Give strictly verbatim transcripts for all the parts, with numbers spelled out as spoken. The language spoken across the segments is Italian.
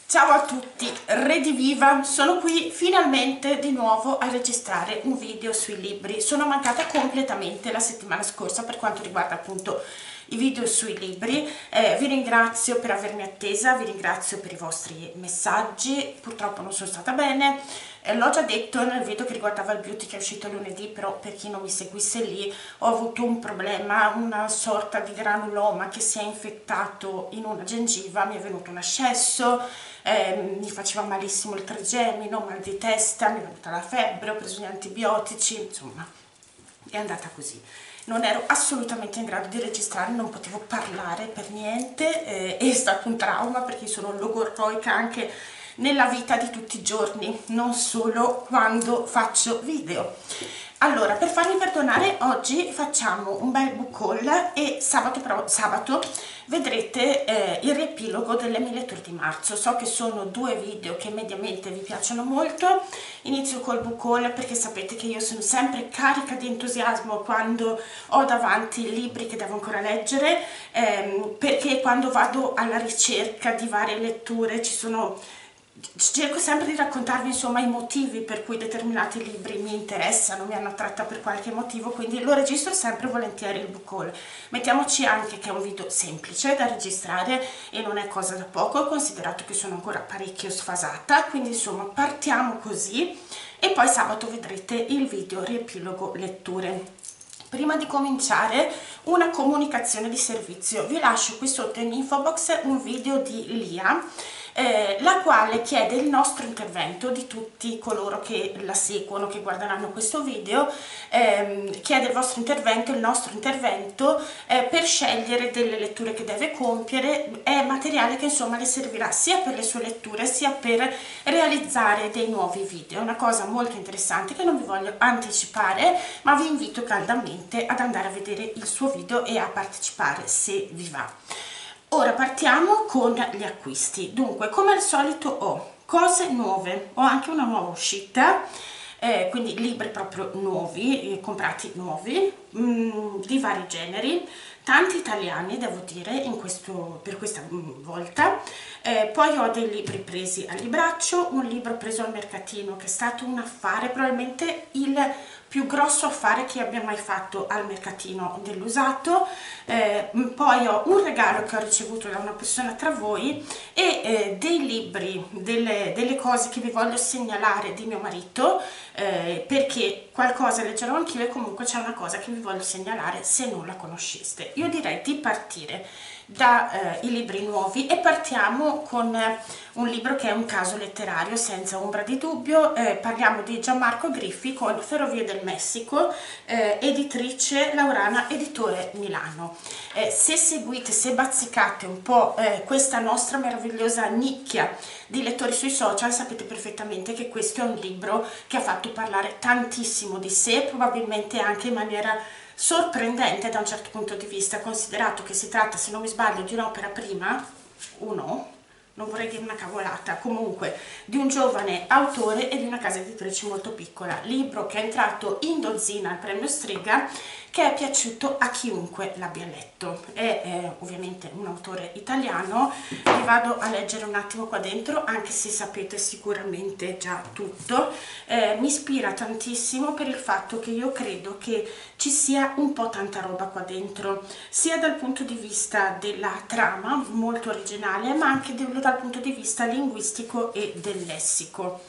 Ciao a tutti, Rediviva, sono qui finalmente di nuovo a registrare un video sui libri. Sono mancata completamente la settimana scorsa per quanto riguarda appunto i video sui libri. Eh, vi ringrazio per avermi attesa, vi ringrazio per i vostri messaggi. Purtroppo non sono stata bene, eh, l'ho già detto nel video che riguardava il beauty che è uscito lunedì, però per chi non mi seguisse lì ho avuto un problema, una sorta di granuloma che si è infettato in una gengiva, mi è venuto un ascesso, eh, mi faceva malissimo il trigemino, mal di testa, mi è venuta la febbre, ho preso gli antibiotici, insomma è andata così. Non ero assolutamente in grado di registrare, non potevo parlare per niente, eh, è stato un trauma perché sono logorroica anche nella vita di tutti i giorni, non solo quando faccio video. Allora, per farmi perdonare, oggi facciamo un bel book haul e sabato, però, sabato vedrete eh, il riepilogo delle mille letture di marzo. So che sono due video che mediamente vi piacciono molto. Inizio col book haul perché sapete che io sono sempre carica di entusiasmo quando ho davanti libri che devo ancora leggere, ehm, perché quando vado alla ricerca di varie letture ci sono... cerco sempre di raccontarvi insomma i motivi per cui determinati libri mi interessano, mi hanno attratta per qualche motivo, quindi lo registro sempre volentieri il book haul. Mettiamoci anche che è un video semplice da registrare e non è cosa da poco, considerato che sono ancora parecchio sfasata, quindi insomma partiamo così e poi sabato vedrete il video riepilogo letture. Prima di cominciare una comunicazione di servizio, vi lascio qui sotto in info box un video di Lia, eh, la quale chiede il nostro intervento, di tutti coloro che la seguono, che guarderanno questo video, ehm, chiede il vostro intervento, il nostro intervento eh, per scegliere delle letture che deve compiere. È materiale che insomma le servirà sia per le sue letture sia per realizzare dei nuovi video. È una cosa molto interessante che non vi voglio anticipare, ma vi invito caldamente ad andare a vedere il suo video e a partecipare se vi va. Ora partiamo con gli acquisti. Dunque, come al solito ho cose nuove, ho anche una nuova uscita, eh, quindi libri proprio nuovi, eh, comprati nuovi, mh, di vari generi, tanti italiani devo dire in questo, per questa volta. Eh, poi ho dei libri presi al libraccio, un libro preso al mercatino che è stato un affare, probabilmente il più grosso affare che abbia mai fatto al mercatino dell'usato. Eh, poi ho un regalo che ho ricevuto da una persona tra voi e eh, dei libri, delle, delle cose che vi voglio segnalare di mio marito, eh, perché qualcosa leggerò anch'io e comunque c'è una cosa che vi voglio segnalare se non la conosceste. Io direi di partire dai eh, libri nuovi e partiamo con eh, un libro che è un caso letterario senza ombra di dubbio. Eh, parliamo di Gianmarco Griffi con Ferrovie del Messico, eh, editrice Laurana, editore Milano. Eh, se seguite, se bazzicate un po' eh, questa nostra meravigliosa nicchia di lettori sui social, sapete perfettamente che questo è un libro che ha fatto parlare tantissimo di sé, probabilmente anche in maniera sorprendente da un certo punto di vista, considerato che si tratta, se non mi sbaglio, di un'opera prima, uno, non vorrei dire una cavolata, comunque di un giovane autore e di una casa editrice molto piccola. Libro che è entrato in dozzina al premio Strega, che è piaciuto a chiunque l'abbia letto. È, è ovviamente un autore italiano. Vi vado a leggere un attimo qua dentro, anche se sapete sicuramente già tutto. Eh, mi ispira tantissimo per il fatto che io credo che ci sia un po' tanta roba qua dentro, sia dal punto di vista della trama, molto originale, ma anche dal punto di vista linguistico e del lessico.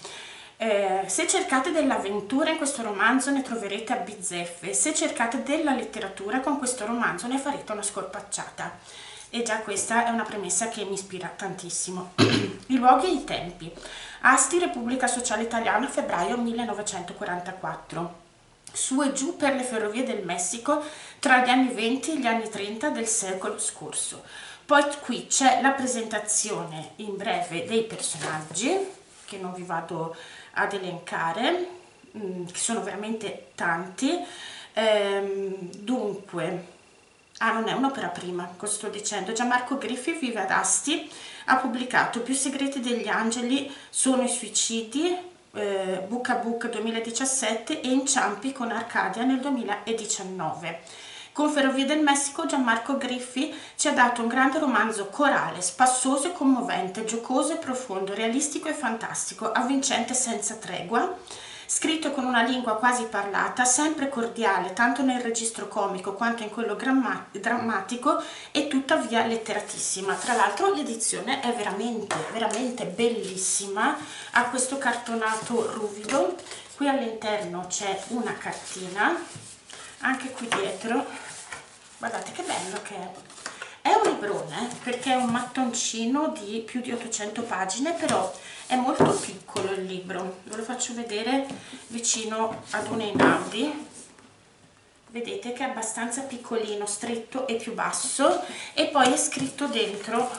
Eh, se cercate dell'avventura in questo romanzo ne troverete a bizzeffe, se cercate della letteratura con questo romanzo ne farete una scorpacciata, e già questa è una premessa che mi ispira tantissimo. I luoghi e i tempi. Asti, Repubblica Sociale Italiana, febbraio millenovecentoquarantaquattro. Su e giù per le ferrovie del Messico tra gli anni venti e gli anni trenta del secolo scorso. Poi qui c'è la presentazione in breve dei personaggi, che non vi vado ad elencare, che sono veramente tanti. Ehm, dunque, ah, non è un'opera prima, cosa sto dicendo? Gianmarco Griffi vive ad Asti, ha pubblicato Più segreti degli angeli sono i suicidi, eh, Book a Book duemiladiciassette, e Inciampi con Arcadia nel duemiladiciannove. Con Ferrovie del Messico Gianmarco Griffi ci ha dato un grande romanzo corale, spassoso e commovente, giocoso e profondo, realistico e fantastico, avvincente senza tregua, scritto con una lingua quasi parlata, sempre cordiale, tanto nel registro comico quanto in quello drammatico e tuttavia letteratissima. Tra l'altro l'edizione è veramente, veramente bellissima, ha questo cartonato ruvido, qui all'interno c'è una cartina, anche qui dietro, guardate che bello che è. È un librone perché è un mattoncino di più di ottocento pagine, però è molto piccolo il libro. Ve lo faccio vedere vicino ad un Einaudi. Vedete che è abbastanza piccolino, stretto e più basso, e poi è scritto dentro,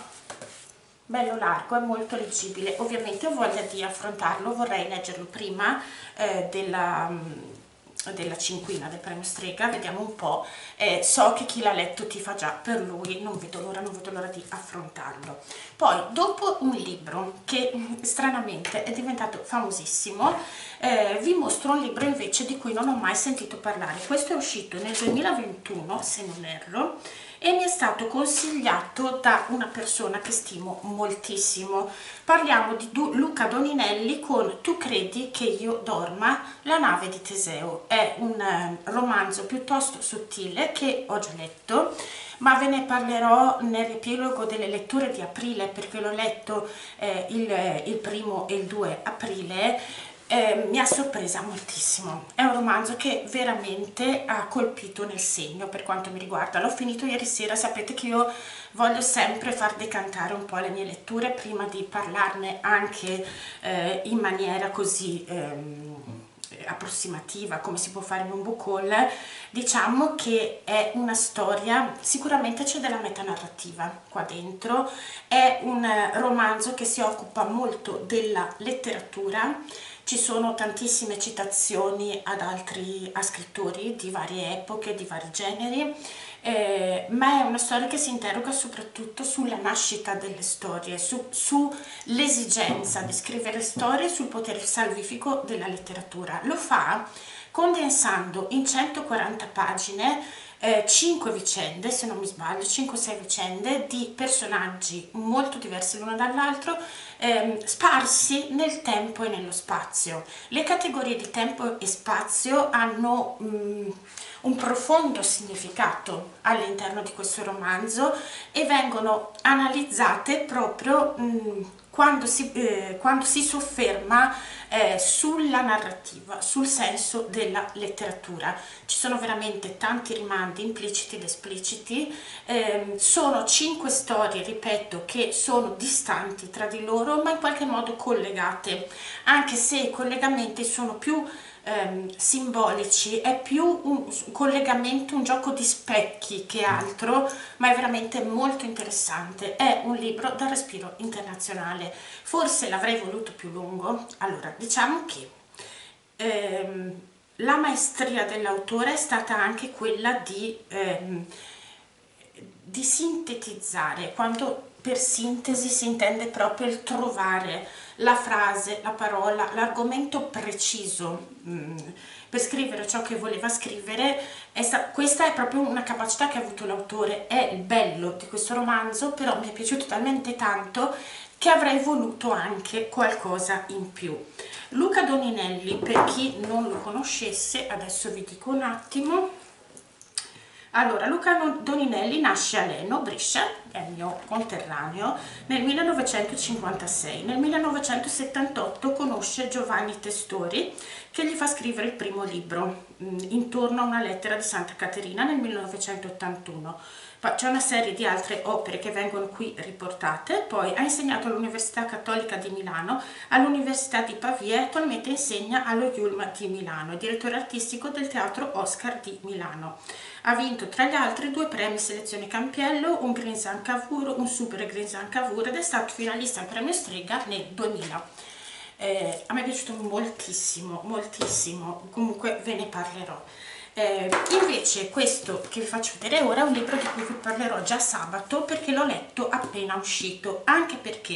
bello largo, è molto leggibile. Ovviamente ho voglia di affrontarlo, vorrei leggerlo prima eh, della... della cinquina del premio Strega, vediamo un po'. Eh, so che chi l'ha letto tifa già per lui, non vedo l'ora, non vedo l'ora di affrontarlo. Poi, dopo un libro che stranamente è diventato famosissimo, eh, vi mostro un libro invece di cui non ho mai sentito parlare. Questo è uscito nel duemilaventuno, se non erro, e mi è stato consigliato da una persona che stimo moltissimo. Parliamo di Luca Doninelli con Tu credi che io dorma? La nave di Teseo. È un eh, romanzo piuttosto sottile che ho già letto, ma ve ne parlerò nel riepilogo delle letture di aprile, perché l'ho letto eh, il, il primo e il due aprile. Eh, mi ha sorpresa moltissimo. È un romanzo che veramente ha colpito nel segno per quanto mi riguarda. L'ho finito ieri sera. Sapete che io voglio sempre far decantare un po' le mie letture prima di parlarne anche eh, in maniera così ehm, approssimativa come si può fare in un book haul. Diciamo che è una storia, sicuramente c'è della metanarrativa qua dentro, è un romanzo che si occupa molto della letteratura. Ci sono tantissime citazioni ad altri a scrittori di varie epoche, di vari generi, eh, ma è una storia che si interroga soprattutto sulla nascita delle storie, su, sull'esigenza di scrivere storie, sul potere salvifico della letteratura. Lo fa condensando in centoquaranta pagine eh, cinque vicende, se non mi sbaglio, cinque sei vicende di personaggi molto diversi l'uno dall'altro, ehm, sparsi nel tempo e nello spazio. Le categorie di tempo e spazio hanno mh, un profondo significato all'interno di questo romanzo e vengono analizzate proprio mh, quando si, eh, quando si sofferma eh, sulla narrativa, sul senso della letteratura. Ci sono veramente tanti rimandi impliciti ed espliciti, eh, sono cinque storie, ripeto, che sono distanti tra di loro ma in qualche modo collegate, anche se i collegamenti sono più ehm, simbolici, è più un collegamento, un gioco di specchi che altro, ma è veramente molto interessante. È un libro da respiro internazionale. Forse l'avrei voluto più lungo. Allora, diciamo che ehm, la maestria dell'autore è stata anche quella di, ehm, di sintetizzare, quando per sintesi si intende proprio il trovare la frase, la parola, l'argomento preciso mh, per scrivere ciò che voleva scrivere. È questa è proprio una capacità che ha avuto l'autore, è il bello di questo romanzo, però mi è piaciuto talmente tanto che avrei voluto anche qualcosa in più. Luca Doninelli, per chi non lo conoscesse, adesso vi dico un attimo. Allora, Luca Doninelli nasce a Leno, Brescia, è il mio conterraneo, nel millenovecentocinquantasei. Nel millenovecentosettantotto conosce Giovanni Testori, che gli fa scrivere il primo libro, intorno a una lettera di Santa Caterina, nel millenovecentottantuno. C'è una serie di altre opere che vengono qui riportate. Poi ha insegnato all'Università Cattolica di Milano, all'Università di Pavia e attualmente insegna allo Yulm di Milano. È direttore artistico del Teatro Oscar di Milano. Ha vinto tra gli altri due premi Selezione Campiello, un Grinzan Cavour, un Super Grinzan Cavour, ed è stato finalista al premio Strega nel duemila. Eh, a me è piaciuto moltissimo, moltissimo, comunque ve ne parlerò. Eh, invece questo che vi faccio vedere ora è un libro di cui vi parlerò già sabato, perché l'ho letto appena uscito, anche perché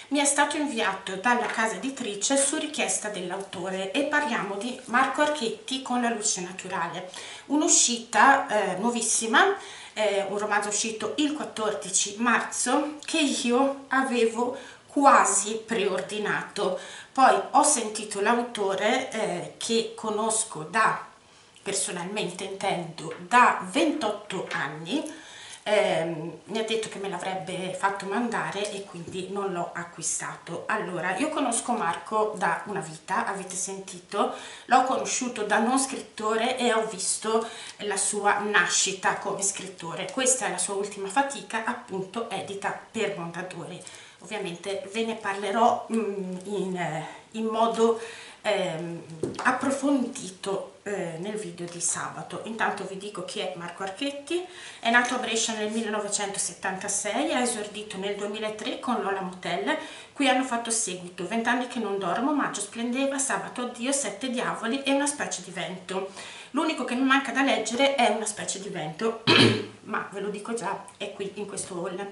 mi è stato inviato dalla casa editrice su richiesta dell'autore e parliamo di Marco Archetti con La luce naturale, un'uscita eh, nuovissima, eh, un romanzo uscito il quattordici marzo che io avevo quasi preordinato. Poi ho sentito l'autore eh, che conosco da, personalmente intendo, da ventotto anni, eh, mi ha detto che me l'avrebbe fatto mandare e quindi non l'ho acquistato. Allora, io conosco Marco da una vita, avete sentito, l'ho conosciuto da non scrittore e ho visto la sua nascita come scrittore. Questa è la sua ultima fatica, appunto edita per Mondadori. Ovviamente ve ne parlerò mm, in, in modo ehm, approfondito eh, nel video di sabato. Intanto vi dico chi è Marco Archetti. È nato a Brescia nel millenovecentosettantasei, ha esordito nel duemilatré con Lola Motel. Qui hanno fatto seguito Vent'anni che non dormo, Maggio splendeva, Sabato addio, Sette diavoli e Una specie di vento. L'unico che mi manca da leggere è Una specie di vento, ma ve lo dico già, è qui in questo haul.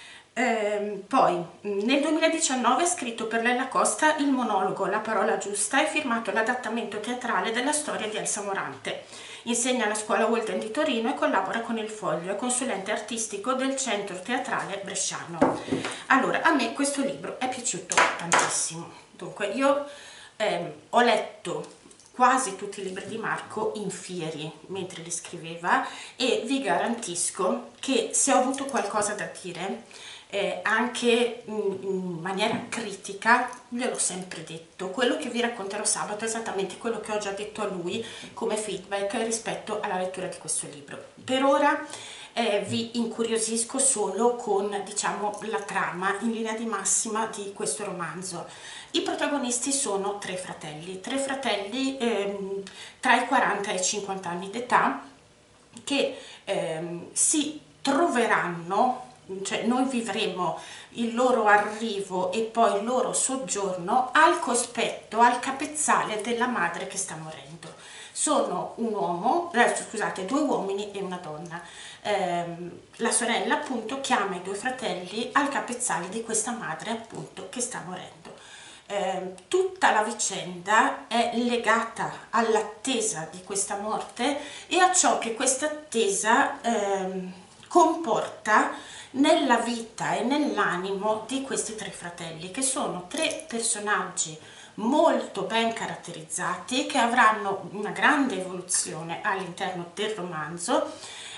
Eh, poi nel duemiladiciannove ha scritto per Lella Costa il monologo La parola giusta e firmato l'adattamento teatrale della storia di Elsa Morante. Insegna alla scuola Walden di Torino e collabora con Il Foglio, è consulente artistico del centro teatrale bresciano. Allora, a me questo libro è piaciuto tantissimo. Dunque, io ehm, ho letto quasi tutti i libri di Marco in fieri mentre li scriveva e vi garantisco che se ho avuto qualcosa da dire Eh, anche in, in maniera critica, gliel'ho sempre detto. Quello che vi racconterò sabato è esattamente quello che ho già detto a lui come feedback rispetto alla lettura di questo libro. Per ora eh, vi incuriosisco solo con, diciamo, la trama in linea di massima di questo romanzo. I protagonisti sono tre fratelli, tre fratelli ehm, tra i quaranta e i cinquanta anni d'età che ehm, si troveranno, cioè noi vivremo il loro arrivo e poi il loro soggiorno al cospetto, al capezzale della madre che sta morendo. Sono un uomo, eh, scusate, due uomini e una donna. Eh, la sorella appunto chiama i due fratelli al capezzale di questa madre appunto che sta morendo. Eh, tutta la vicenda è legata all'attesa di questa morte e a ciò che questa attesa eh, comporta nella vita e nell'animo di questi tre fratelli, che sono tre personaggi molto ben caratterizzati, che avranno una grande evoluzione all'interno del romanzo,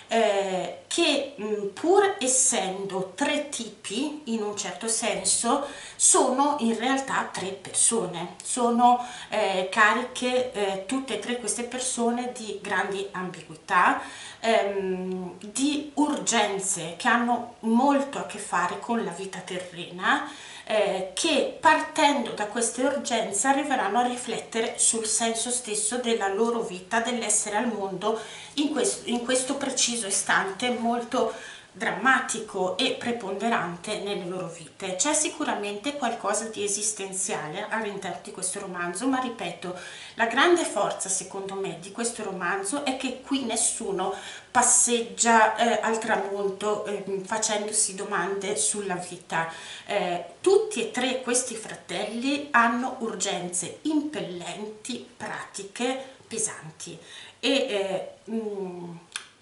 eh, che mh, pur essendo tre tipi in un certo senso sono in realtà tre persone, sono eh, cariche eh, tutte e tre queste persone di grandi ambiguità, ehm, di urgenze che hanno molto a che fare con la vita terrena, eh, che partendo da queste urgenze arriveranno a riflettere sul senso stesso della loro vita, dell'essere al mondo in questo, in questo preciso istante molto drammatico e preponderante nelle loro vite. C'è sicuramente qualcosa di esistenziale all'interno di questo romanzo, ma ripeto, la grande forza secondo me di questo romanzo è che qui nessuno passeggia eh, al tramonto eh, facendosi domande sulla vita. Eh, tutti e tre questi fratelli hanno urgenze impellenti, pratiche, pesanti e eh, mh,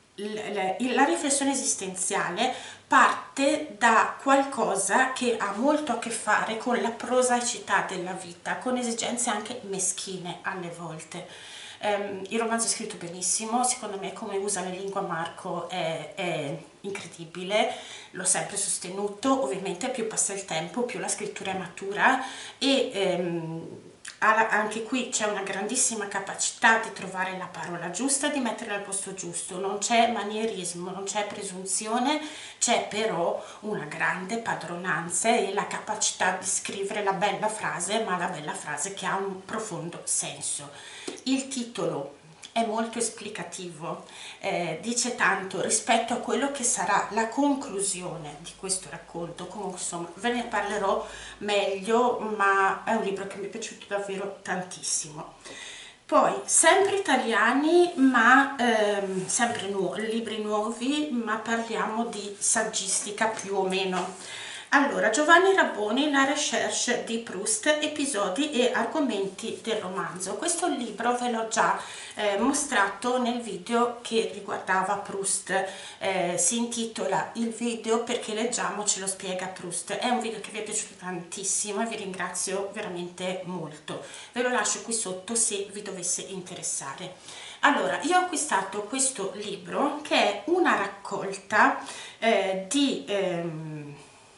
la riflessione esistenziale parte da qualcosa che ha molto a che fare con la prosaicità della vita, con esigenze anche meschine alle volte. Um, il romanzo è scritto benissimo, secondo me come usa la lingua Marco è, è incredibile, l'ho sempre sostenuto. Ovviamente più passa il tempo più la scrittura è matura e um, anche qui c'è una grandissima capacità di trovare la parola giusta, di metterla al posto giusto, non c'è manierismo, non c'è presunzione, c'è però una grande padronanza e la capacità di scrivere la bella frase, ma la bella frase che ha un profondo senso. Il titolo è molto esplicativo, eh, dice tanto rispetto a quello che sarà la conclusione di questo racconto. Comunque insomma ve ne parlerò meglio, ma è un libro che mi è piaciuto davvero tantissimo. Poi sempre italiani, ma ehm, sempre nu libri nuovi, ma parliamo di saggistica più o meno. Allora, Giovanni Rabboni, La recherche di Proust, episodi e argomenti del romanzo. Questo libro ve l'ho già eh, mostrato nel video che riguardava Proust, eh, si intitola Il video perché leggiamo ce lo spiega Proust. È un video che vi è piaciuto tantissimo e vi ringrazio veramente molto. Ve lo lascio qui sotto se vi dovesse interessare. Allora, io ho acquistato questo libro che è una raccolta eh, di... Ehm,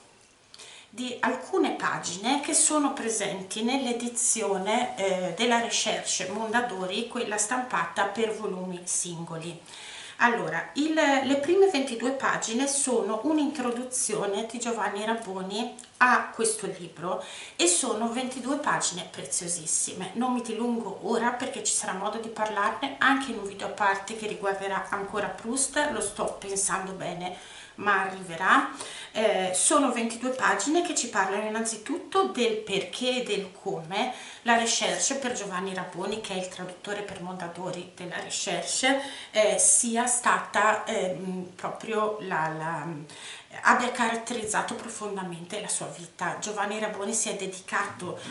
di alcune pagine che sono presenti nell'edizione eh, della Recherche Mondadori, quella stampata per volumi singoli. Allora, il, le prime ventidue pagine sono un'introduzione di Giovanni Rabboni a questo libro e sono ventidue pagine preziosissime. Non mi dilungo ora perché ci sarà modo di parlarne anche in un video a parte che riguarderà ancora Proust, lo sto pensando bene ma arriverà. Eh, sono ventidue pagine che ci parlano innanzitutto del perché e del come la Recherche per Giovanni Rabboni, che è il traduttore per Mondadori della Recherche, eh, sia stata eh, proprio la, la abbia caratterizzato profondamente la sua vita. Giovanni Rabboni si è dedicato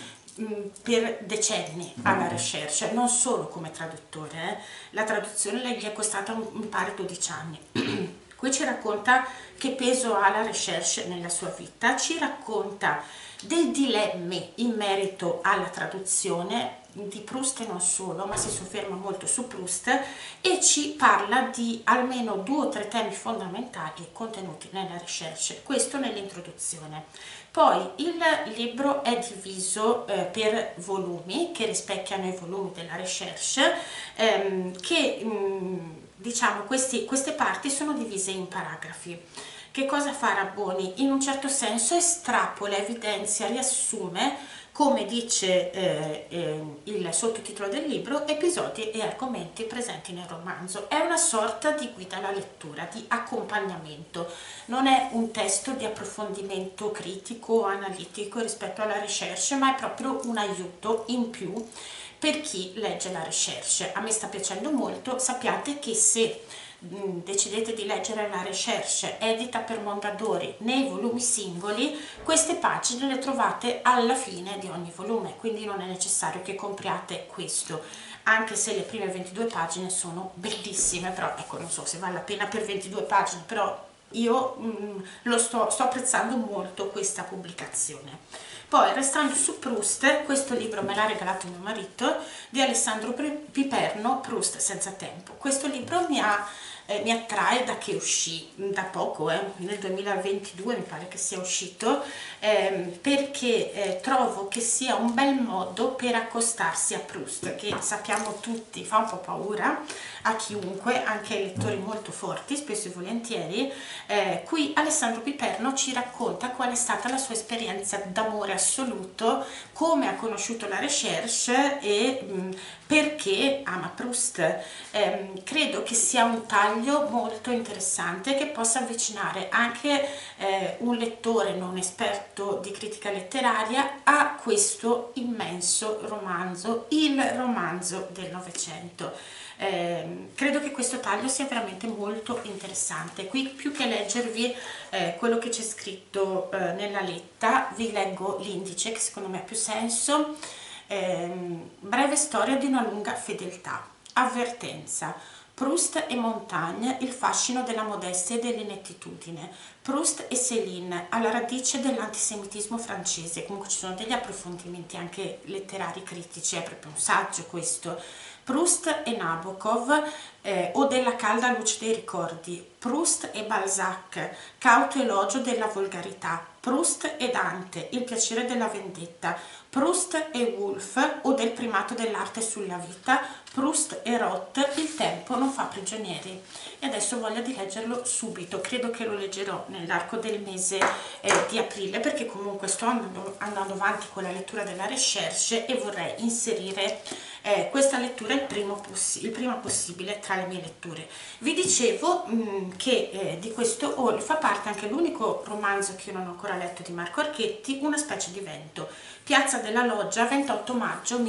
per decenni alla Recherche, non solo come traduttore, eh. La traduzione gli è costata mi pare dodici anni. Qui ci racconta che peso ha la Recherche nella sua vita, ci racconta dei dilemmi in merito alla traduzione di Proust e non solo, ma si sofferma molto su Proust e ci parla di almeno due o tre temi fondamentali contenuti nella Recherche, questo nell'introduzione. Poi il libro è diviso eh, per volumi che rispecchiano i volumi della Recherche, ehm, che mh, diciamo questi, queste parti sono divise in paragrafi. Che cosa fa Rabboni? In un certo senso estrapola, evidenzia, riassume, come dice eh, eh, il sottotitolo del libro, episodi e argomenti presenti nel romanzo. È una sorta di guida alla lettura, di accompagnamento. Non è un testo di approfondimento critico o analitico rispetto alla Recherche, ma è proprio un aiuto in più per chi legge la Recherche. A me sta piacendo molto. Sappiate che se mh, decidete di leggere la Recherche edita per Mondadori nei volumi singoli, queste pagine le trovate alla fine di ogni volume, quindi non è necessario che compriate questo, anche se le prime ventidue pagine sono bellissime. Però ecco, non so se vale la pena per ventidue pagine, però io mh, lo sto, sto apprezzando molto questa pubblicazione. Poi, restando su Proust, questo libro me l'ha regalato mio marito, di Alessandro Piperno, Proust senza tempo. Questo libro mi, ha, eh, mi attrae da che uscì, da poco, eh, nel duemilaventidue mi pare che sia uscito, eh, perché eh, trovo che sia un bel modo per accostarsi a Proust, che sappiamo tutti fa un po' paura a chiunque, anche ai lettori molto forti, spesso e volentieri. Eh, qui Alessandro Piperno ci racconta qual è stata la sua esperienza d'amore assoluto, come ha conosciuto la Recherche e mh, perché ama Proust. Eh, credo che sia un taglio molto interessante che possa avvicinare anche eh, un lettore non esperto di critica letteraria a questo immenso romanzo, il romanzo del Novecento. Eh, credo che questo taglio sia veramente molto interessante. Qui, più che leggervi eh, quello che c'è scritto eh, nella letta, vi leggo l'indice che secondo me ha più senso. Eh, breve storia di una lunga fedeltà. Avvertenza: Proust e Montaigne, il fascino della modestia e dell'inettitudine. Proust e Céline, alla radice dell'antisemitismo francese. Comunque ci sono degli approfondimenti anche letterari critici, è proprio un saggio questo. Proust e Nabokov, eh, o della calda luce dei ricordi. Proust e Balzac, cauto elogio della volgarità. Proust e Dante, il piacere della vendetta. Proust e Woolf, o del primato dell'arte sulla vita. Proust e Roth, il tempo non fa prigionieri. E adesso ho voglia di leggerlo subito, credo che lo leggerò nell'arco del mese eh, di aprile, perché comunque sto andando, andando avanti con la lettura della Recherche e vorrei inserire eh, questa lettura il, primo il prima possibile tra le mie letture. Vi dicevo mh, che eh, di questo haul fa parte anche l'unico romanzo che io non ho ancora letto di Marco Archetti, Una specie di vento, Piazza della Loggia, ventotto maggio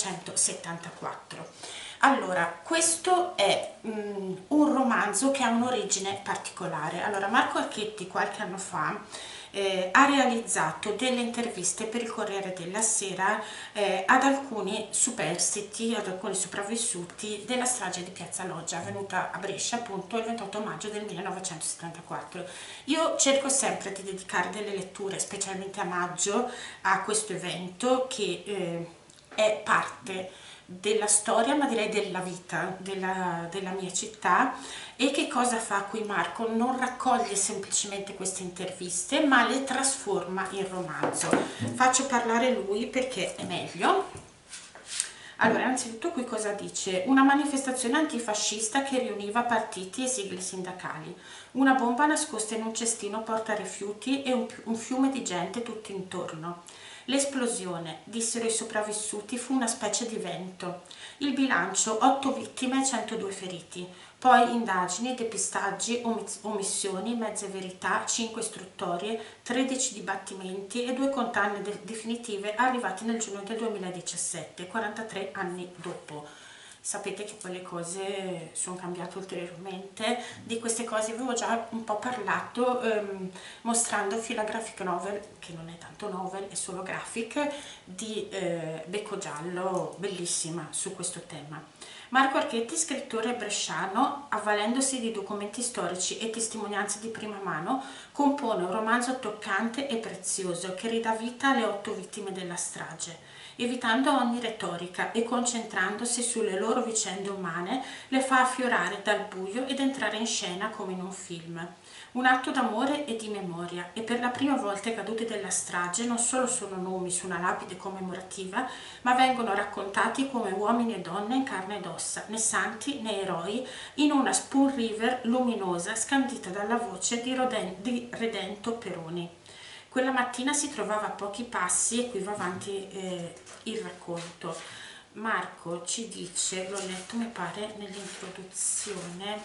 millenovecentosettantaquattro. Allora, questo è um, un romanzo che ha un'origine particolare. Allora, Marco Archetti qualche anno fa eh, ha realizzato delle interviste per il Corriere della Sera eh, ad alcuni superstiti, ad alcuni sopravvissuti della strage di Piazza Loggia avvenuta a Brescia appunto il ventotto maggio del millenovecentosettantaquattro. Io cerco sempre di dedicare delle letture, specialmente a maggio, a questo evento che eh, è parte della storia, ma direi della vita della, della mia città. E che cosa fa qui Marco? Non raccoglie semplicemente queste interviste, ma le trasforma in romanzo. Faccio parlare lui perché è meglio. Allora, innanzitutto qui cosa dice? Una manifestazione antifascista che riuniva partiti e sigle sindacali. Una bomba nascosta in un cestino porta rifiuti e un, un fiume di gente tutto intorno. L'esplosione, dissero i sopravvissuti, fu una specie di vento. Il bilancio, otto vittime e centodue feriti. Poi indagini, depistaggi, omissioni, mezze verità, cinque istruttorie, tredici dibattimenti e due condanne de definitive arrivate nel giugno del duemiladiciassette, quarantatré anni dopo. Sapete che poi le cose sono cambiate ulteriormente, di queste cose avevo già un po' parlato ehm, mostrandovi la graphic novel, che non è tanto novel, è solo graphic, di eh, Becco Giallo, bellissima su questo tema. Marco Archetti, scrittore bresciano, avvalendosi di documenti storici e testimonianze di prima mano, compone un romanzo toccante e prezioso che ridà vita alle otto vittime della strage. Evitando ogni retorica e concentrandosi sulle loro vicende umane, le fa affiorare dal buio ed entrare in scena come in un film. Un atto d'amore e di memoria, e per la prima volta i caduti della strage non solo sono nomi su una lapide commemorativa, ma vengono raccontati come uomini e donne in carne ed ossa, né santi né eroi, in una Spoon River luminosa scandita dalla voce di, Roden di Redento Peroni. Quella mattina si trovava a pochi passi e qui va avanti eh, il racconto. Marco ci dice, l'ho letto mi pare nell'introduzione,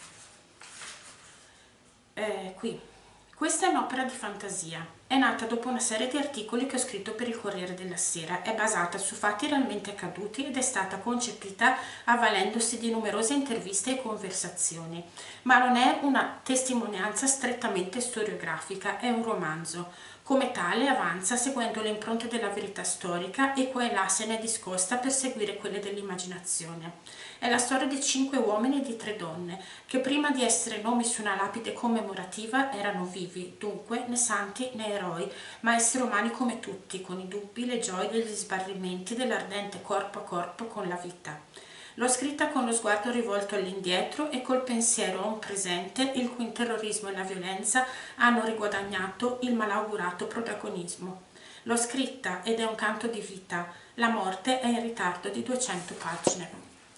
eh, qui, questa è un'opera di fantasia, è nata dopo una serie di articoli che ho scritto per il Corriere della Sera, è basata su fatti realmente accaduti ed è stata concepita avvalendosi di numerose interviste e conversazioni, ma non è una testimonianza strettamente storiografica, è un romanzo. Come tale avanza seguendo le impronte della verità storica e qua e là se ne discosta per seguire quelle dell'immaginazione. È la storia di cinque uomini e di tre donne che prima di essere nomi su una lapide commemorativa erano vivi, dunque né santi né eroi, ma esseri umani come tutti, con i dubbi, le gioie e gli sbarrimenti dell'ardente corpo a corpo con la vita. L'ho scritta con lo sguardo rivolto all'indietro e col pensiero a un presente il cui terrorismo e la violenza hanno riguadagnato il malaugurato protagonismo. L'ho scritta ed è un canto di vita, la morte è in ritardo di duecento pagine.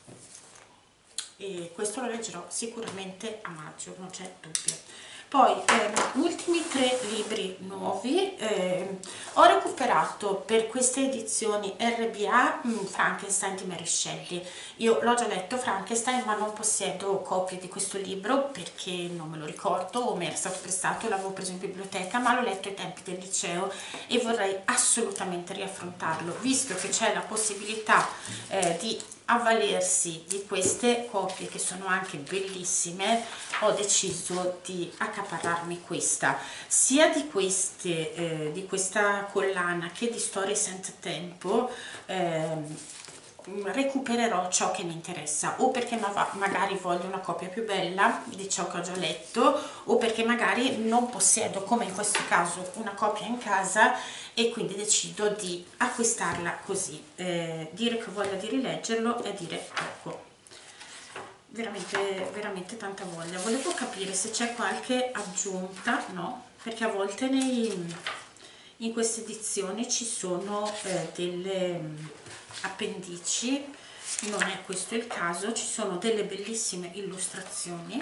E questo lo leggerò sicuramente a maggio, non c'è dubbio. Poi, eh, ultimi tre libri nuovi, eh, ho recuperato per queste edizioni R B A mh, Frankenstein di Mary Shelley. Io l'ho già letto Frankenstein, ma non possiedo copie di questo libro perché non me lo ricordo o mi era stato prestato, l'avevo preso in biblioteca, ma l'ho letto ai tempi del liceo e vorrei assolutamente riaffrontarlo, visto che c'è la possibilità eh, di avvalersi di queste copie che sono anche bellissime. Ho deciso di accaparrarmi questa, sia di queste eh, di questa collana che di Storie senza tempo. ehm, recupererò ciò che mi interessa, o perché magari voglio una copia più bella di ciò che ho già letto, o perché magari non possiedo, come in questo caso, una copia in casa e quindi decido di acquistarla così. Eh, dire che ho voglia di rileggerlo è dire poco, veramente veramente tanta voglia. Volevo capire se c'è qualche aggiunta, no, perché a volte nei, in queste edizioni ci sono eh, delle appendici, non è questo il caso, ci sono delle bellissime illustrazioni.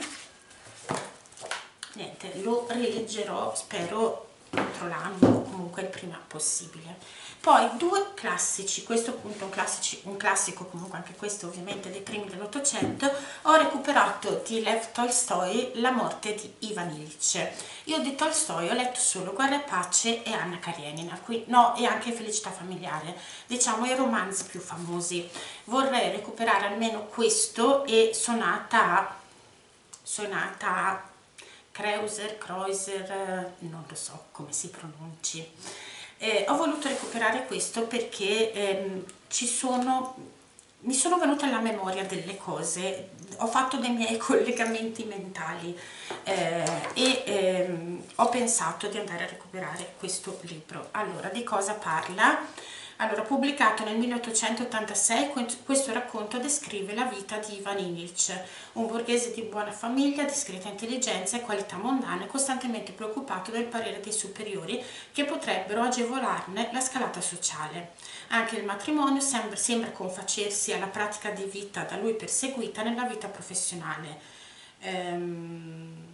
Niente, lo rileggerò spero entro l'anno, comunque il prima possibile. Poi due classici, questo appunto è un, classici, un classico, comunque anche questo ovviamente dei primi dell'Ottocento. Ho recuperato di Lev Tolstoi La morte di Ivan Illich. Io di Tolstoi ho letto solo Guerra e pace e Anna Karenina, qui, no, e anche Felicità familiare, diciamo i romanzi più famosi. Vorrei recuperare almeno questo e Sonata a, sonata a Kreuser, Kreuser, non lo so come si pronunci. Eh, ho voluto recuperare questo perché ehm, ci sono, mi sono venute alla memoria delle cose, ho fatto dei miei collegamenti mentali eh, e ehm, ho pensato di andare a recuperare questo libro. Allora, di cosa parla? Allora, pubblicato nel milleottocentottantasei, questo racconto descrive la vita di Ivan Illich, un borghese di buona famiglia, discreta intelligenza e qualità mondane, costantemente preoccupato del parere dei superiori che potrebbero agevolarne la scalata sociale. Anche il matrimonio sembra, sembra confacersi alla pratica di vita da lui perseguita nella vita professionale. Ehm...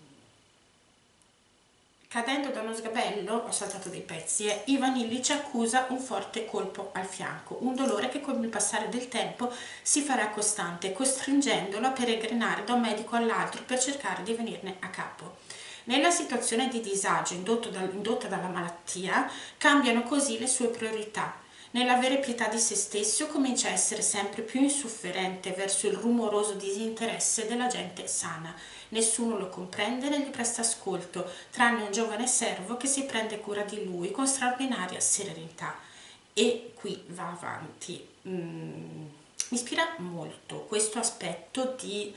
Cadendo da uno sgabello, ho saltato dei pezzi, e Ivan Illich accusa un forte colpo al fianco, un dolore che con il passare del tempo si farà costante, costringendolo a peregrinare da un medico all'altro per cercare di venirne a capo. Nella situazione di disagio indotto dal, indotta dalla malattia, cambiano così le sue priorità. Nell'avere pietà di se stesso comincia a essere sempre più insofferente verso il rumoroso disinteresse della gente sana. Nessuno lo comprende né gli presta ascolto, tranne un giovane servo che si prende cura di lui con straordinaria serenità. E qui va avanti. Mm, mi ispira molto questo aspetto di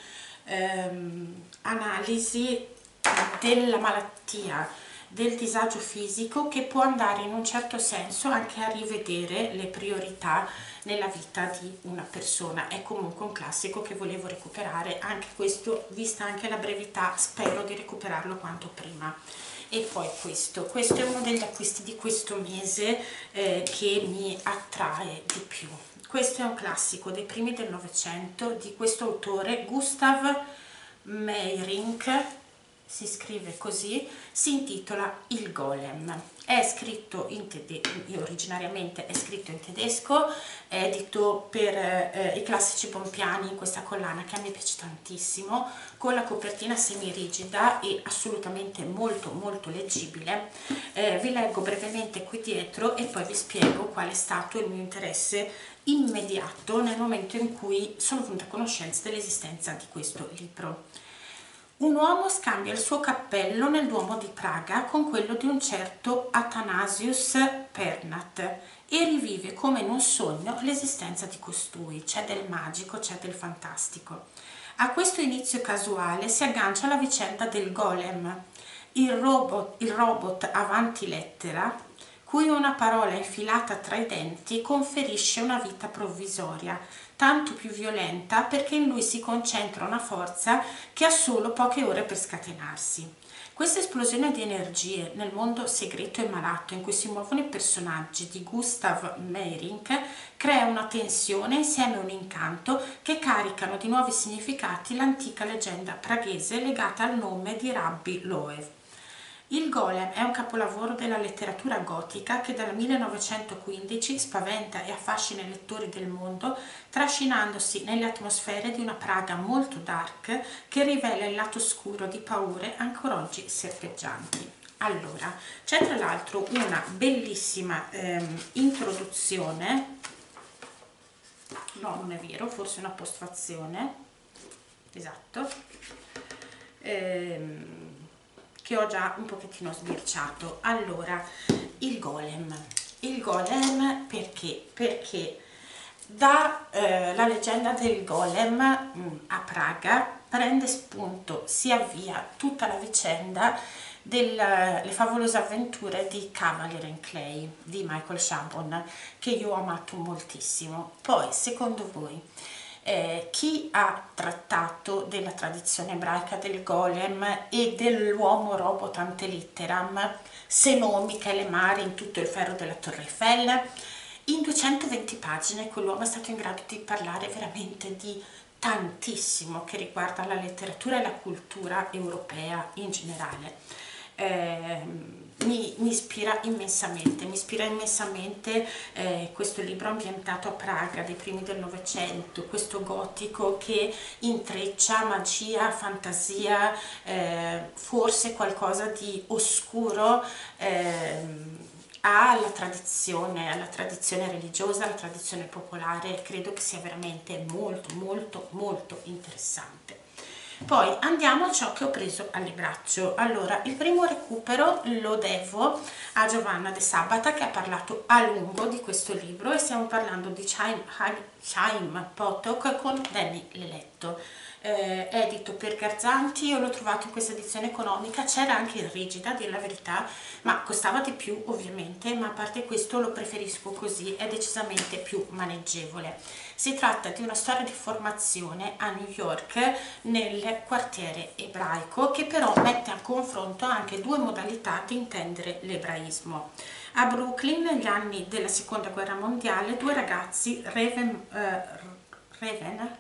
ehm, analisi della malattia, del disagio fisico, che può andare in un certo senso anche a rivedere le priorità nella vita di una persona. È comunque un classico che volevo recuperare, anche questo, vista anche la brevità, spero di recuperarlo quanto prima. E poi questo, questo è uno degli acquisti di questo mese eh, che mi attrae di più. Questo è un classico dei primi del Novecento di questo autore, Gustav Meyrink, si scrive così, si intitola Il Golem. È scritto in tedesco, originariamente è scritto in tedesco, è edito per eh, i classici Bompiani in questa collana che a me piace tantissimo, con la copertina semirigida e assolutamente molto molto leggibile. Eh, vi leggo brevemente qui dietro e poi vi spiego qual è stato il mio interesse immediato nel momento in cui sono venuta a conoscenza dell'esistenza di questo libro. Un uomo scambia il suo cappello nel Duomo di Praga con quello di un certo Athanasius Pernat e rivive come in un sogno l'esistenza di costui. C'è del magico, c'è del fantastico. A questo inizio casuale si aggancia la vicenda del Golem, il robot, il robot avanti lettera, cui una parola infilata tra i denti conferisce una vita provvisoria, tanto più violenta perché in lui si concentra una forza che ha solo poche ore per scatenarsi. Questa esplosione di energie nel mondo segreto e malato in cui si muovono i personaggi di Gustav Meyrink crea una tensione insieme a un incanto che caricano di nuovi significati l'antica leggenda praghese legata al nome di Rabbi Loew. Il Golem è un capolavoro della letteratura gotica che dal millenovecentoquindici spaventa e affascina i lettori del mondo, trascinandosi nelle atmosfere di una Praga molto dark che rivela il lato scuro di paure ancora oggi serpeggianti. Allora, c'è tra l'altro una bellissima ehm, introduzione, no, non è vero, forse una postfazione, esatto, ehm, che ho già un pochettino sbirciato. Allora, il Golem. Il Golem perché? Perché da eh, la leggenda del Golem mh, a Praga prende spunto, si avvia tutta la vicenda delle favolose avventure di Cavalier and Clay di Michael Chabon, che io ho amato moltissimo. Poi, secondo voi, Eh, chi ha trattato della tradizione ebraica del golem e dell'uomo robot ante litteram, se non Michele Mari in Tutto il ferro della Torre Eiffel? In duecentoventi pagine quell'uomo è stato in grado di parlare veramente di tantissimo che riguarda la letteratura e la cultura europea in generale. Eh, mi, mi ispira immensamente, mi ispira immensamente eh, questo libro ambientato a Praga dei primi del Novecento, questo gotico che intreccia magia, fantasia, eh, forse qualcosa di oscuro eh, alla tradizione, alla tradizione religiosa, alla tradizione popolare. Credo che sia veramente molto molto molto interessante. Poi andiamo a ciò che ho preso al libraccio. Allora, il primo recupero lo devo a Giovanna De Sabata, che ha parlato a lungo di questo libro, e stiamo parlando di Chaim, Chaim Potok con Danny Leletto. Eh, edito per Garzanti. Io l'ho trovato in questa edizione economica, c'era anche in rigida, a dire la verità, ma costava di più ovviamente, ma a parte questo lo preferisco così, è decisamente più maneggevole. Si tratta di una storia di formazione a New York nel quartiere ebraico, che però mette a confronto anche due modalità di intendere l'ebraismo. A Brooklyn, negli anni della seconda guerra mondiale, due ragazzi, Raven, eh, Raven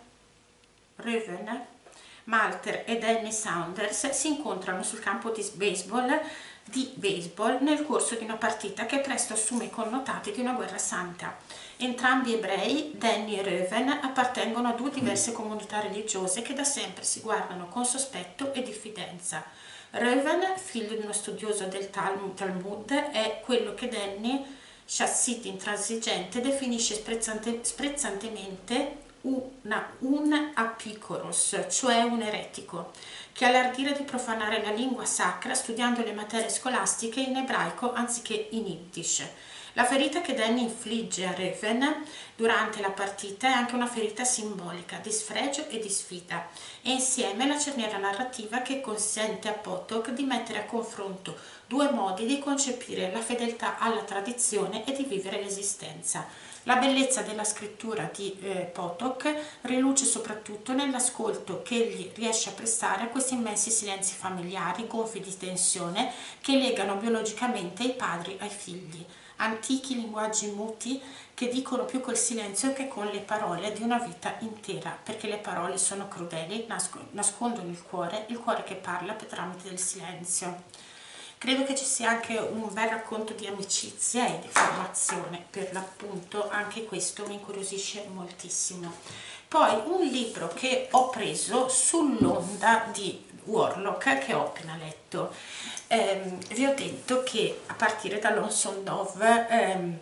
Raven, Malter e Danny Saunders, si incontrano sul campo di baseball, di baseball nel corso di una partita che presto assume i connotati di una guerra santa. Entrambi ebrei, Danny e Raven appartengono a due diverse comunità religiose che da sempre si guardano con sospetto e diffidenza. Raven, figlio di uno studioso del Talmud, è quello che Danny, chassid intransigente, definisce sprezzante, sprezzantemente Una, un apicoros, cioè un eretico, che ha l'ardire di profanare la lingua sacra studiando le materie scolastiche in ebraico anziché in yiddish. La ferita che Danny infligge a Raven durante la partita è anche una ferita simbolica di sfregio e di sfida, e insieme la cerniera narrativa che consente a Potok di mettere a confronto due modi di concepire la fedeltà alla tradizione e di vivere l'esistenza. La bellezza della scrittura di eh, Potok riluce soprattutto nell'ascolto che egli riesce a prestare a questi immensi silenzi familiari gonfi di tensione che legano biologicamente i padri ai figli, antichi linguaggi muti che dicono più col silenzio che con le parole di una vita intera, perché le parole sono crudeli, nascondono il cuore, il cuore che parla per tramite del silenzio. Credo che ci sia anche un bel racconto di amicizia e di formazione, per l'appunto anche questo mi incuriosisce moltissimo. Poi un libro che ho preso sull'onda di Warlock, che ho appena letto. Eh, vi ho detto che a partire da Lonesome Dove ehm,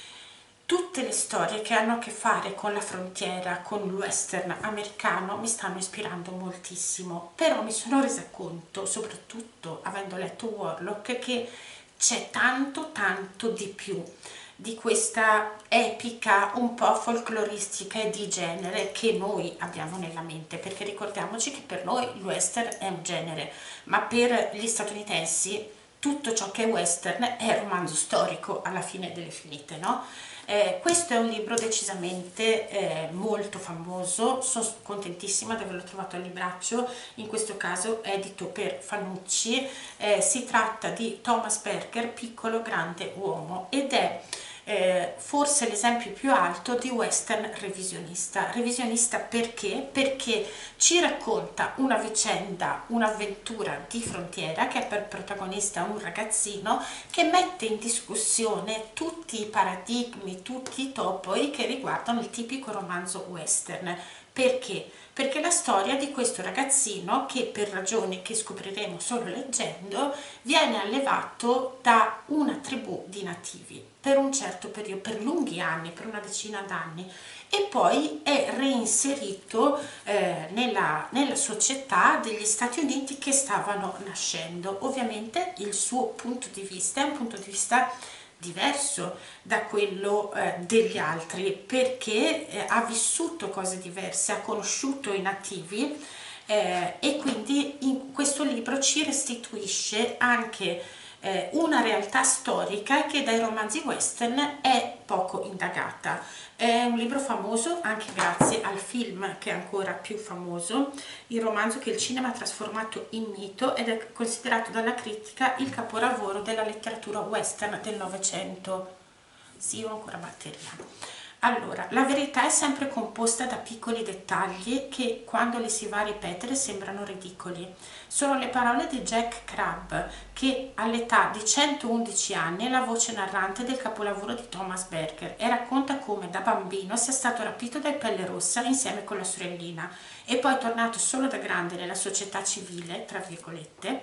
tutte le storie che hanno a che fare con la frontiera, con il western americano, mi stanno ispirando moltissimo, però mi sono resa conto, soprattutto avendo letto Warlock, che c'è tanto tanto di più di questa epica un po' folcloristica e di genere che noi abbiamo nella mente, perché ricordiamoci che per noi il western è un genere, ma per gli statunitensi tutto ciò che è western è romanzo storico alla fine delle finite, no? Eh, questo è un libro decisamente eh, molto famoso, sono contentissima di averlo trovato al libraccio, in questo caso edito per Fanucci. Eh, si tratta di Thomas Berger, Piccolo grande uomo, ed è eh, forse l'esempio più alto di western revisionista. Revisionista perché? Perché ci racconta una vicenda, un'avventura di frontiera che ha per protagonista un ragazzino che mette in discussione tutti i paradigmi, tutti i topoi che riguardano il tipico romanzo western. Perché? Perché la storia di questo ragazzino che, per ragioni che scopriremo solo leggendo, viene allevato da una tribù di nativi per un certo periodo, per lunghi anni, per una decina d'anni, e poi è reinserito eh, nella, nella società degli Stati Uniti che stavano nascendo. Ovviamente il suo punto di vista è un punto di vista diverso da quello eh, degli altri, perché eh, ha vissuto cose diverse, ha conosciuto i nativi eh, e quindi in questo libro ci restituisce anche eh, una realtà storica che dai romanzi western è poco indagata. È un libro famoso anche grazie al film, che è ancora più famoso, il romanzo che il cinema ha trasformato in mito, ed è considerato dalla critica il capolavoro della letteratura western del Novecento. Sì, ho ancora batteria. Allora, la verità è sempre composta da piccoli dettagli che, quando li si va a ripetere, sembrano ridicoli. Sono le parole di Jack Crabb, che all'età di centoundici anni è la voce narrante del capolavoro di Thomas Berger e racconta come da bambino sia stato rapito dai Pelle Rossa insieme con la sorellina e poi tornato solo da grande nella società civile, tra virgolette,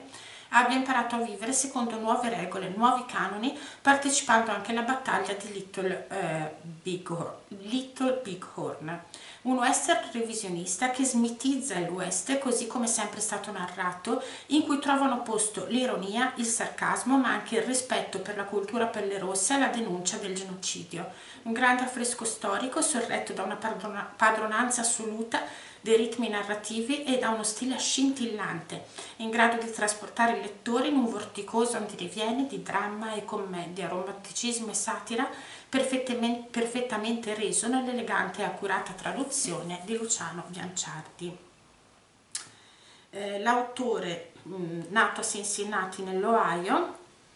abbia imparato a vivere secondo nuove regole, nuovi canoni, partecipando anche alla battaglia di Little, eh, Bighorn, Little Bighorn, un western revisionista che smitizza il west così come è sempre stato narrato, in cui trovano posto l'ironia, il sarcasmo, ma anche il rispetto per la cultura pelle rossa e la denuncia del genocidio. Un grande affresco storico sorretto da una padrona, padronanza assoluta dei ritmi narrativi e da uno stile scintillante, in grado di trasportare il lettore in un vorticoso andirivieni di dramma e commedia, romanticismo e satira, perfettamente, perfettamente reso nell'elegante e accurata traduzione di Luciano Bianciardi. Eh, l'autore, mh, nato a Cincinnati nell'Ohio,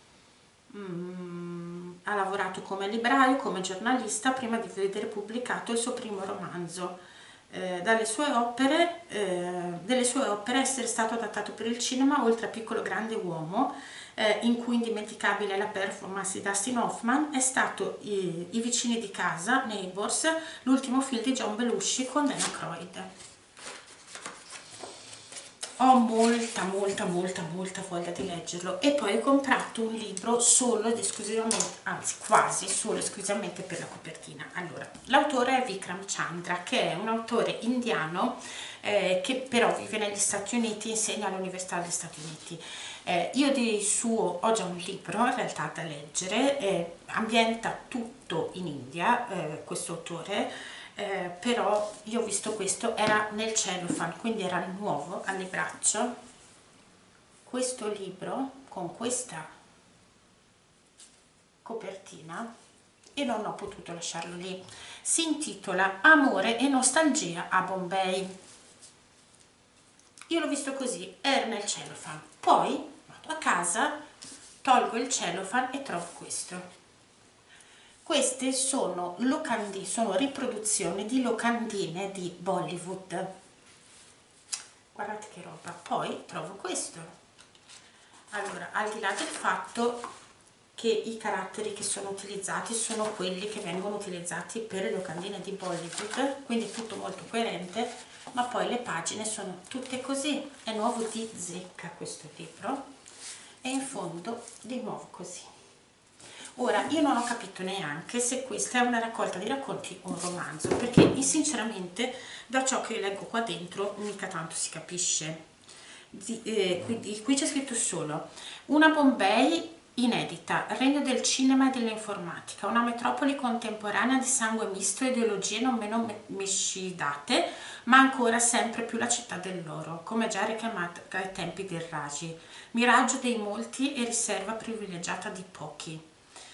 mh, ha lavorato come libraio, come giornalista, prima di vedere pubblicato il suo primo romanzo. Eh, dalle sue opere, eh, delle sue opere essere stato adattato per il cinema, oltre a Piccolo Grande Uomo, eh, in cui indimenticabile la performance di Dustin Hoffman, è stato I, I vicini di casa, Neighbors, l'ultimo film di John Belushi con Dan Aykroyd. Ho molta molta molta molta voglia di leggerlo, e poi ho comprato un libro solo ed esclusivamente, anzi quasi solo esclusivamente per la copertina. Allora, l'autore è Vikram Chandra, che è un autore indiano eh, che però vive negli Stati Uniti, insegna all'Università degli Stati Uniti. Eh, io di suo ho già un libro in realtà da leggere, eh, ambienta tutto in India, eh, questo autore. Eh, però io ho visto questo, era nel cellophane, quindi era nuovo al libraccio, questo libro con questa copertina, e non ho potuto lasciarlo lì. Si intitola Amore e nostalgia a Bombay. Io l'ho visto così, era nel cellophane, poi vado a casa, tolgo il cellophane e trovo questo. Queste sono locandine, sono riproduzioni di locandine di Bollywood. Guardate che roba. Poi trovo questo. Allora, al di là del fatto che i caratteri che sono utilizzati sono quelli che vengono utilizzati per le locandine di Bollywood, quindi tutto molto coerente, ma poi le pagine sono tutte così. È nuovo di zecca questo libro, e in fondo di nuovo così. Ora, io non ho capito neanche se questa è una raccolta di racconti o un romanzo, perché sinceramente da ciò che leggo qua dentro mica tanto si capisce. Di, eh, quindi, qui c'è scritto solo una Bombay inedita, regno del cinema e dell'informatica, una metropoli contemporanea di sangue misto e ideologie non meno miscidate, ma ancora sempre più la città dell'oro, come già richiamata ai tempi del Raji, miraggio dei molti e riserva privilegiata di pochi.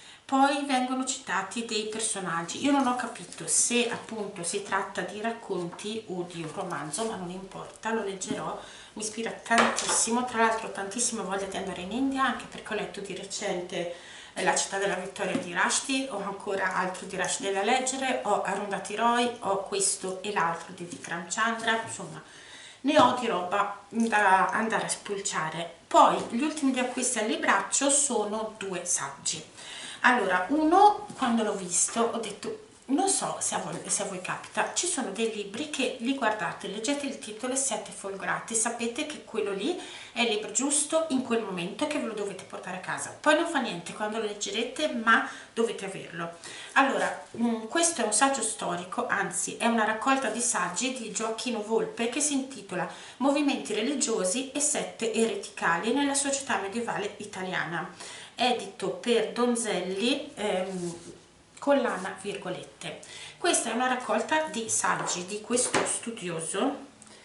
Poi vengono citati dei personaggi. Io non ho capito se appunto si tratta di racconti o di un romanzo, ma non importa, lo leggerò, mi ispira tantissimo. Tra l'altro ho tantissima voglia di andare in India, anche perché ho letto di recente La città della vittoria di Rushdie, ho ancora altro di Rushdie da leggere, ho Arundhati Roy, ho questo e l'altro di Vikram Chandra, insomma ne ho di roba da andare a spulciare. Poi gli ultimi di acquisti al libraccio sono due saggi. Allora, uno, quando l'ho visto, ho detto, non so se a, voi, se a voi capita, ci sono dei libri che li guardate, leggete il titolo e siete folgorati, sapete che quello lì è il libro giusto in quel momento e che ve lo dovete portare a casa. Poi non fa niente quando lo leggerete, ma dovete averlo. Allora, mh, questo è un saggio storico, anzi è una raccolta di saggi di Gioacchino Volpe che si intitola Movimenti religiosi e sette ereticali nella società medievale italiana, edito per Donzelli, ehm, collana virgolette. Questa è una raccolta di saggi di questo studioso,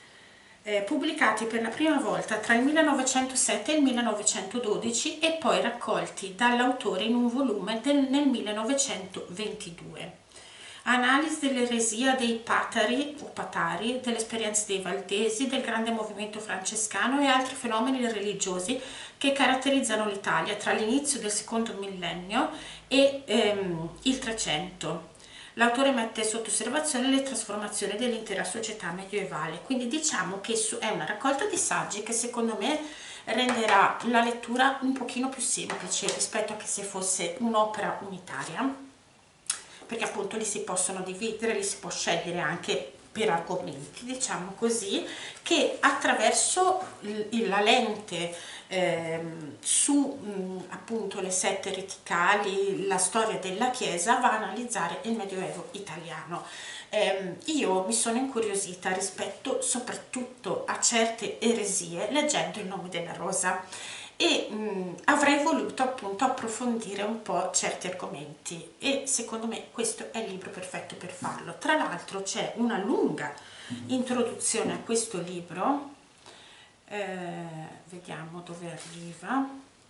eh, pubblicati per la prima volta tra il millenovecentosette e il millenovecentododici e poi raccolti dall'autore in un volume del, nel millenovecentoventidue. Analisi dell'eresia dei Patari o Patari, delle esperienze dei Valdesi, del grande movimento francescano e altri fenomeni religiosi che caratterizzano l'Italia tra l'inizio del secondo millennio e ehm, il trecento. L'autore mette sotto osservazione le trasformazioni dell'intera società medievale, quindi diciamo che è una raccolta di saggi che secondo me renderà la lettura un pochino più semplice rispetto a che se fosse un'opera unitaria, perché appunto li si possono dividere, li si può scegliere anche per argomenti, diciamo così, che attraverso la lente ehm, su mh, appunto le sette reticali, la storia della Chiesa, va a analizzare il Medioevo italiano. Eh, io mi sono incuriosita rispetto soprattutto a certe eresie leggendo Il nome della rosa e mh, avrei voluto appunto approfondire un po' certi argomenti e secondo me questo è il libro perfetto per farlo. Tra l'altro c'è una lunga introduzione a questo libro, eh, vediamo dove arriva.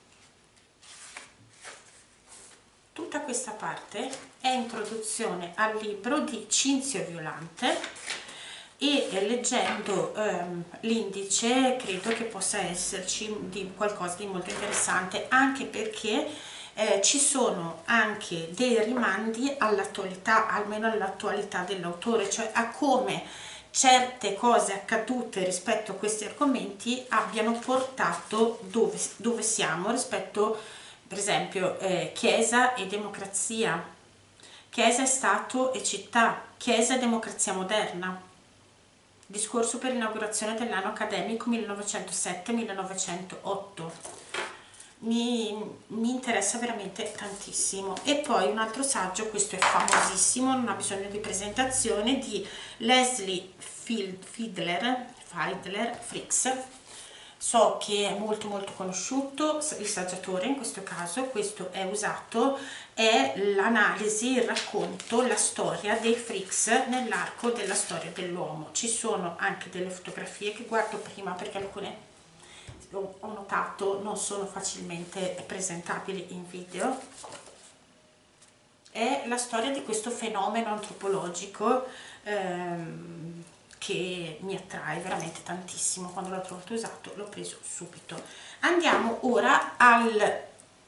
Tutta questa parte è introduzione al libro di Cinzio Violante e leggendo ehm, l'indice credo che possa esserci di qualcosa di molto interessante, anche perché eh, ci sono anche dei rimandi all'attualità, almeno all'attualità dell'autore, cioè a come certe cose accadute rispetto a questi argomenti abbiano portato dove, dove siamo rispetto, per esempio, eh, Chiesa e democrazia, Chiesa e Stato e città, Chiesa e democrazia moderna. Discorso per l'inaugurazione dell'anno accademico millenovecentosette millenovecentotto. Mi, mi interessa veramente tantissimo. E poi un altro saggio, questo è famosissimo, non ha bisogno di presentazione, di Leslie Fiedler, Fiedler Fricks. So che è molto molto conosciuto, il saggiatore in questo caso, questo è usato, è l'analisi, il racconto, la storia dei Fricks nell'arco della storia dell'uomo. Ci sono anche delle fotografie che guardo prima perché alcune ho notato non sono facilmente presentabili in video. È la storia di questo fenomeno antropologico ehm, che mi attrae veramente tantissimo. Quando l'ho trovato usato l'ho preso subito. Andiamo ora al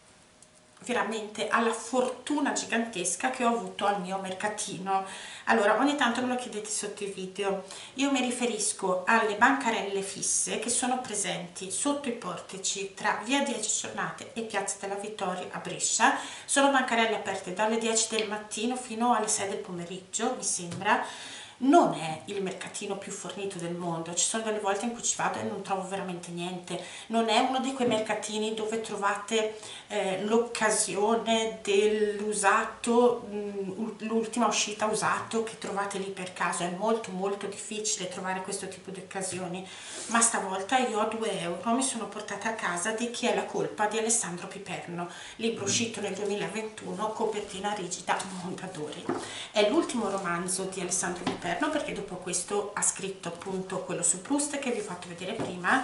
veramente alla fortuna gigantesca che ho avuto al mio mercatino. Allora, ogni tanto me lo chiedete sotto i video, io mi riferisco alle bancarelle fisse che sono presenti sotto i portici tra via dieci Giornate e piazza della Vittoria a Brescia. Sono bancarelle aperte dalle dieci del mattino fino alle sei del pomeriggio, mi sembra. Non è il mercatino più fornito del mondo, ci sono delle volte in cui ci vado e non trovo veramente niente. Non è uno di quei mercatini dove trovate eh, l'occasione dell'usato, l'ultima uscita usato che trovate lì per caso. È molto molto difficile trovare questo tipo di occasioni, ma stavolta io a due euro mi sono portata a casa Di chi è la colpa di Alessandro Piperno, libro uscito nel duemilaventuno, copertina rigida, Mondadori. È l'ultimo romanzo di Alessandro Piperno, perché dopo questo ha scritto appunto quello su Proust che vi ho fatto vedere prima.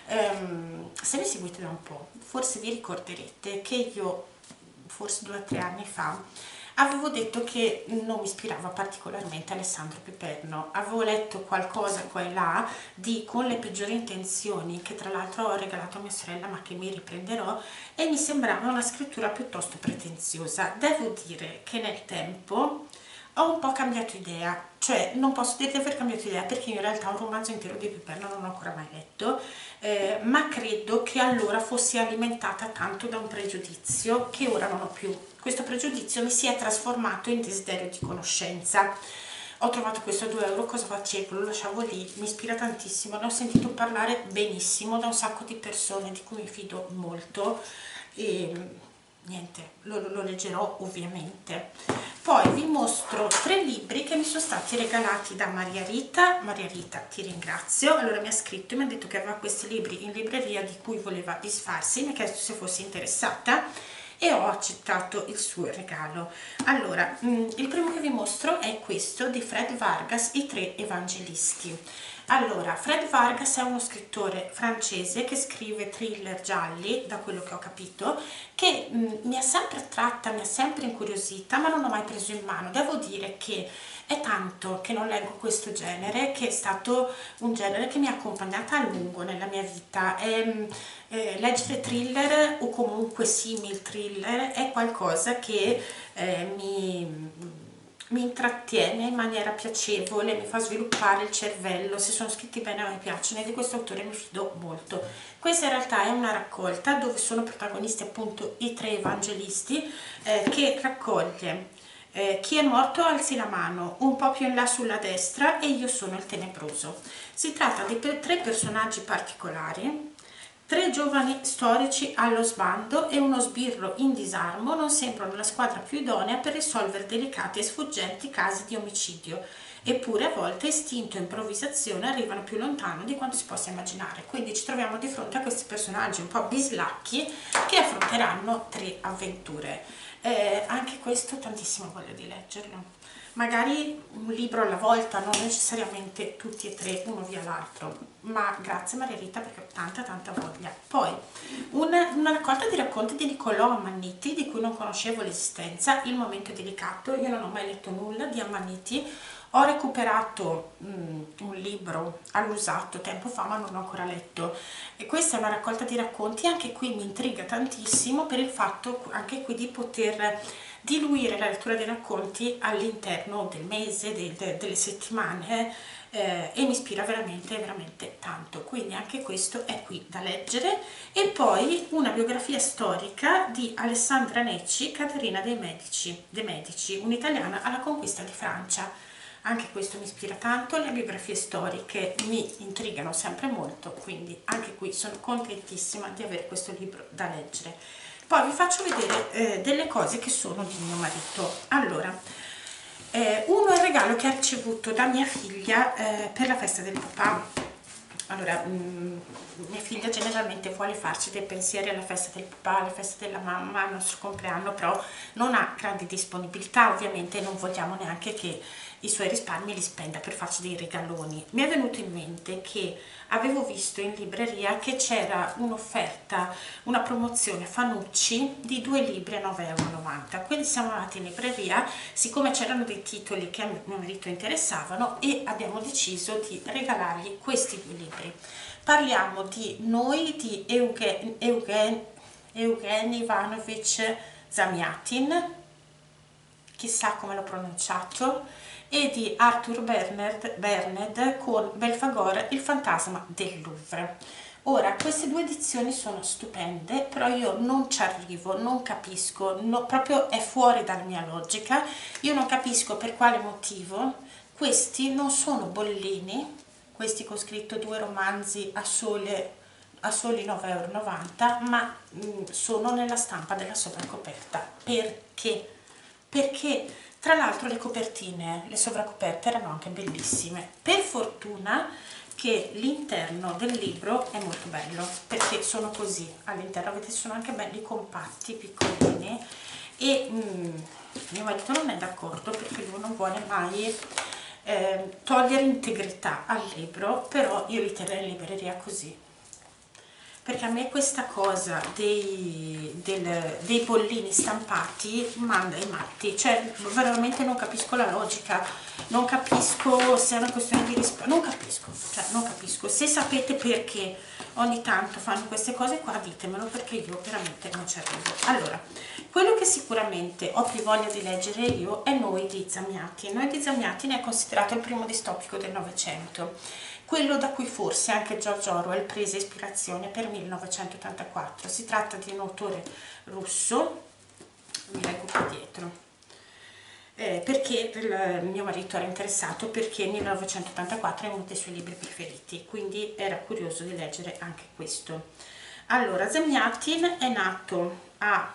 Um, se mi seguite da un po' forse vi ricorderete che io forse due o tre anni fa avevo detto che non mi ispirava particolarmente Alessandro Piperno. Avevo letto qualcosa qua e là di Con le peggiori intenzioni, che tra l'altro ho regalato a mia sorella ma che mi riprenderò, e mi sembrava una scrittura piuttosto pretenziosa. Devo dire che nel tempo ho un po' cambiato idea, cioè non posso dire di aver cambiato idea perché in realtà un romanzo intero di Piperno non ho ancora mai letto, eh, ma credo che allora fossi alimentata tanto da un pregiudizio che ora non ho più. Questo pregiudizio mi si è trasformato in desiderio di conoscenza. Ho trovato questo a due euro, cosa facevo? Lo lasciavo lì, mi ispira tantissimo, ne ho sentito parlare benissimo da un sacco di persone di cui mi fido molto e niente, lo, lo leggerò ovviamente. Poi vi mostro tre libri che mi sono stati regalati da Maria Rita. Maria Rita, ti ringrazio. Allora mi ha scritto e mi ha detto che aveva questi libri in libreria di cui voleva disfarsi, mi ha chiesto se fossi interessata e ho accettato il suo regalo. Allora, il primo che vi mostro è questo di Fred Vargas, I tre evangelisti. Allora, Fred Vargas è uno scrittore francese che scrive thriller gialli, da quello che ho capito, che mh, mi ha sempre attratta, mi ha sempre incuriosita, ma non ho mai preso in mano. Devo dire che è tanto che non leggo questo genere, che è stato un genere che mi ha accompagnata a lungo nella mia vita. E, eh, leggere thriller o comunque simil thriller è qualcosa che eh, mi... mi intrattiene in maniera piacevole, mi fa sviluppare il cervello. Se sono scritti bene a me piacciono e di questo autore mi fido molto. Questa in realtà è una raccolta dove sono protagonisti appunto i tre evangelisti, eh, che raccoglie eh, Chi è morto alzi la mano, un po' più in là sulla destra e Io sono il tenebroso. Si tratta di per tre personaggi particolari, tre giovani storici allo sbando e uno sbirro in disarmo non sembrano la squadra più idonea per risolvere delicati e sfuggenti casi di omicidio, eppure a volte istinto e improvvisazione arrivano più lontano di quanto si possa immaginare. Quindi ci troviamo di fronte a questi personaggi un po' bislacchi che affronteranno tre avventure. Eh, anche questo tantissimo voglia di leggerlo, magari un libro alla volta, non necessariamente tutti e tre uno via l'altro, ma grazie Maria Rita perché ho tanta tanta voglia. Poi una, una raccolta di racconti di Niccolò Ammanniti di cui non conoscevo l'esistenza, Il momento delicato. Io non ho mai letto nulla di Ammanniti, ho recuperato mm, un libro all'usato tempo fa ma non l'ho ancora letto, e questa è una raccolta di racconti. Anche qui mi intriga tantissimo per il fatto anche qui di poter diluire la lettura dei racconti all'interno del mese, del, de, delle settimane, eh, e mi ispira veramente veramente tanto, quindi anche questo è qui da leggere. E poi una biografia storica di Alessandra Necci, Caterina dei Medici, dei Medici, un'italiana alla conquista di Francia. Anche questo mi ispira tanto, le biografie storiche mi intrigano sempre molto, quindi anche qui sono contentissima di avere questo libro da leggere. Poi vi faccio vedere eh, delle cose che sono di mio marito. Allora, eh, uno è il regalo che ha ricevuto da mia figlia eh, per la festa del papà. Allora, mh, mia figlia generalmente vuole farci dei pensieri alla festa del papà, alla festa della mamma, al nostro compleanno, però non ha grandi disponibilità, ovviamente non vogliamo neanche che i suoi risparmi li spenda per farci dei regaloni. Mi è venuto in mente che avevo visto in libreria che c'era un'offerta, una promozione Fanucci di due libri a nove e novanta euro, quindi siamo andati in libreria, siccome c'erano dei titoli che a mio marito interessavano, e abbiamo deciso di regalargli questi due libri. Parliamo di Noi di Eugen, Eugen, Eugen Ivanovich Zamyatin, chissà come l'ho pronunciato, e di Arthur Bernard, Bernard con Belfagor, il fantasma del Louvre. Ora, queste due edizioni sono stupende, però io non ci arrivo, non capisco, no, proprio è fuori dalla mia logica. Io non capisco per quale motivo questi non sono bollini, questi con scritto due romanzi a, sole, a soli nove e novanta euro, ma mh, sono nella stampa della sovracoperta. Perché? Perché tra l'altro le copertine, le sovracoperte erano anche bellissime. Per fortuna che l'interno del libro è molto bello, perché sono così all'interno, vedete, sono anche belli compatti, piccolini, e mm, mio marito non è d'accordo perché lui non vuole mai eh, togliere integrità al libro, però io li terrei in libreria così, perché a me questa cosa dei, del, dei bollini stampati manda i matti, cioè veramente non capisco la logica, non capisco se è una questione di risparmio, non capisco, cioè non capisco. Se sapete perché ogni tanto fanno queste cose qua, ditemelo, perché io veramente non ci arrivo. Allora, quello che sicuramente ho più voglia di leggere io è Noi di Zamyatin. Noi di Zamyatin è considerato il primo distopico del Novecento, quello da cui forse anche George Orwell prese ispirazione per millenovecentottantaquattro. Si tratta di un autore russo, vi leggo qui dietro, eh, perché il mio marito era interessato, perché millenovecentottantaquattro è uno dei suoi libri preferiti, quindi era curioso di leggere anche questo. Allora, Zamyatin è nato a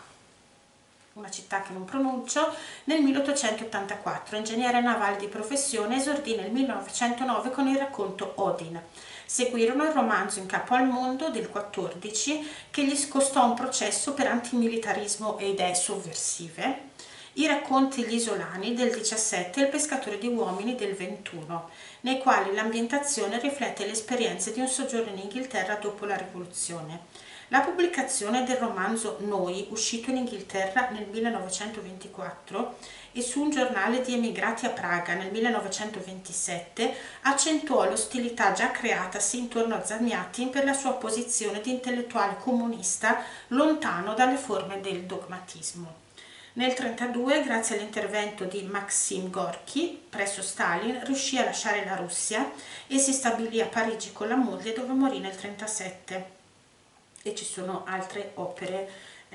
una città che non pronuncio, nel milleottocentottantaquattro, ingegnere navale di professione, esordì nel millenovecentonove con il racconto Odin. Seguirono il romanzo In capo al mondo del quattordici, che gli costò un processo per antimilitarismo e idee sovversive, i racconti Gli isolani del diciassette e Il pescatore di uomini del ventuno, nei quali l'ambientazione riflette le esperienze di un soggiorno in Inghilterra dopo la rivoluzione. La pubblicazione del romanzo Noi, uscito in Inghilterra nel millenovecentoventiquattro e su un giornale di emigrati a Praga nel millenovecentoventisette, accentuò l'ostilità già creatasi intorno a Zamyatin per la sua posizione di intellettuale comunista lontano dalle forme del dogmatismo. Nel millenovecentotrentadue, grazie all'intervento di Maxim Gorky presso Stalin, riuscì a lasciare la Russia e si stabilì a Parigi con la moglie, dove morì nel millenovecentotrentasette. E ci sono altre opere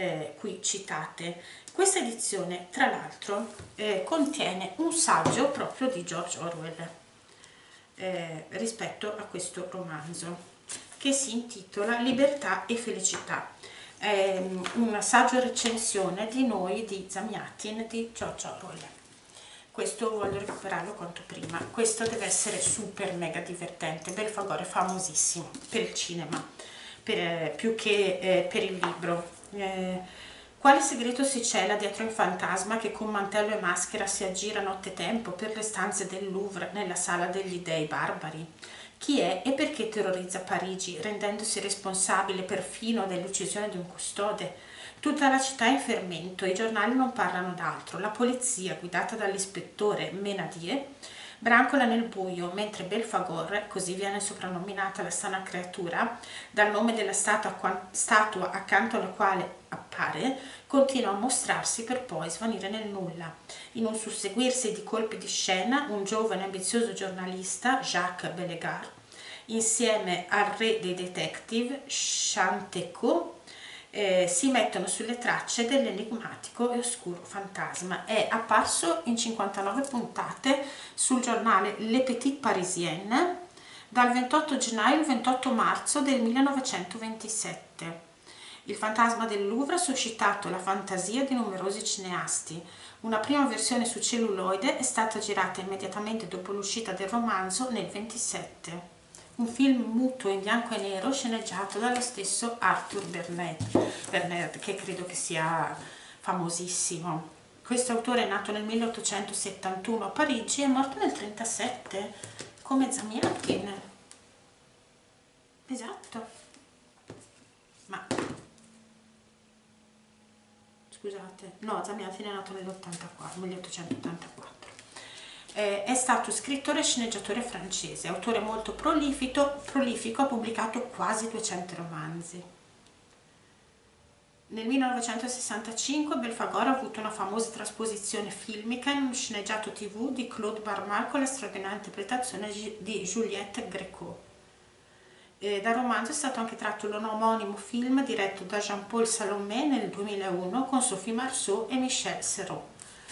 eh, qui citate. Questa edizione tra l'altro eh, contiene un saggio proprio di George Orwell eh, rispetto a questo romanzo, che si intitola Libertà e felicità, è una saggio recensione di Noi di Zamiatin di George Orwell. Questo voglio recuperarlo quanto prima. Questo deve essere super mega divertente. Belfagor è famosissimo per il cinema, per, eh, più che eh, per il libro. Eh, quale segreto si cela dietro il fantasma che con mantello e maschera si aggira nottetempo per le stanze del Louvre nella sala degli dei barbari? Chi è e perché terrorizza Parigi, rendendosi responsabile perfino dell'uccisione di un custode? Tutta la città è in fermento, i giornali non parlano d'altro, la polizia, guidata dall'ispettore Menadier, brancola nel buio, mentre Belfagor, così viene soprannominata la strana creatura, dal nome della statua, statua accanto alla quale appare, continua a mostrarsi per poi svanire nel nulla. In un susseguirsi di colpi di scena, un giovane ambizioso giornalista, Jacques Bellegarde, insieme al re dei detective, Chantecot, eh, si mettono sulle tracce dell'enigmatico e oscuro fantasma. È apparso in cinquantanove puntate sul giornale Le Petite Parisienne dal ventotto gennaio al ventotto marzo del millenovecentoventisette. Il fantasma del Louvre ha suscitato la fantasia di numerosi cineasti. Una prima versione su celluloide è stata girata immediatamente dopo l'uscita del romanzo nel ventisette. Un film muto in bianco e nero sceneggiato dallo stesso Arthur Bernard, Bernard che credo che sia famosissimo. Questo autore è nato nel milleottocentosettantuno a Parigi e è morto nel trentasette, come Zamiatin. Esatto. Ma scusate, no, Zamiatin è nato nell'ottantaquattro, milleottocentottantaquattro. Eh, è stato scrittore e sceneggiatore francese, autore molto prolifico, prolifico, ha pubblicato quasi duecento romanzi. Nel millenovecentosessantacinque Belfagor ha avuto una famosa trasposizione filmica in uno sceneggiato tv di Claude Barmal con la straordinaria interpretazione di Juliette Gréco. Eh, dal romanzo è stato anche tratto l'omonimo film diretto da Jean-Paul Salomé nel duemilauno con Sophie Marceau e Michel Serrault.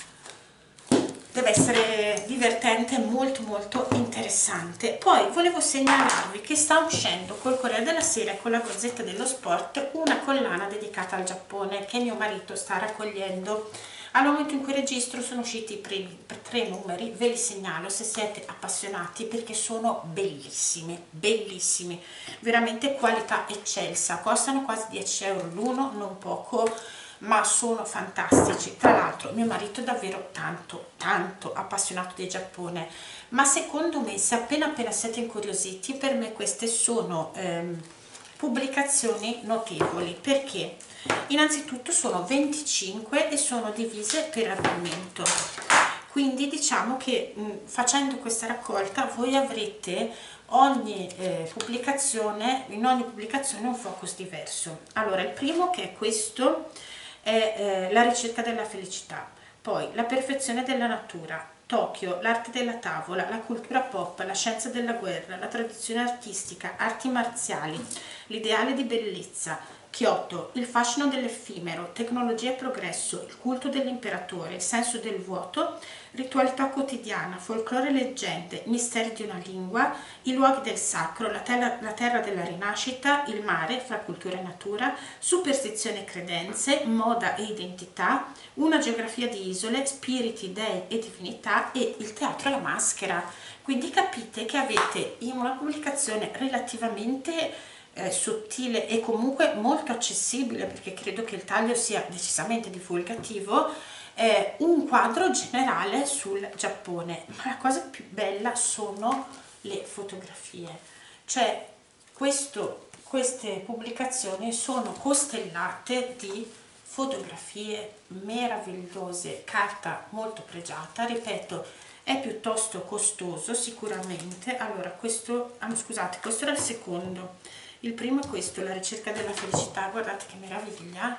Deve essere divertente e molto molto interessante. Poi volevo segnalarvi che sta uscendo col Corriere della Sera e con la Gazzetta dello Sport una collana dedicata al Giappone che mio marito sta raccogliendo. Al momento in cui registro sono usciti i primi tre numeri, ve li segnalo se siete appassionati perché sono bellissimi, bellissimi, veramente qualità eccelsa, costano quasi dieci euro l'uno, non poco, ma sono fantastici. Tra l'altro mio marito è davvero tanto tanto appassionato di Giappone, ma secondo me se appena appena siete incuriositi, per me queste sono ehm, pubblicazioni notevoli, perché innanzitutto sono venticinque e sono divise per argomento, quindi diciamo che mh, facendo questa raccolta voi avrete ogni eh, pubblicazione, in ogni pubblicazione un focus diverso. Allora il primo, che è questo, è eh, la ricerca della felicità, poi la perfezione della natura, Tokyo, l'arte della tavola, la cultura pop, la scienza della guerra, la tradizione artistica, arti marziali, l'ideale di bellezza, Kyoto, il fascino dell'effimero, tecnologia e progresso, il culto dell'imperatore, il senso del vuoto, ritualità quotidiana, folklore e leggende, misteri di una lingua, i luoghi del sacro, la terra, la terra della rinascita, il mare, fra cultura e natura, superstizione e credenze, moda e identità, una geografia di isole, spiriti, dei e divinità e il teatro e la maschera. Quindi capite che avete in una pubblicazione relativamente Eh, sottile e comunque molto accessibile, perché credo che il taglio sia decisamente divulgativo, eh, un quadro generale sul Giappone. Ma la cosa più bella sono le fotografie, cioè questo, queste pubblicazioni sono costellate di fotografie meravigliose, carta molto pregiata, ripeto, è piuttosto costoso sicuramente. Allora questo, ah, scusate, questo era il secondo. Il primo è questo, la ricerca della felicità. Guardate che meraviglia,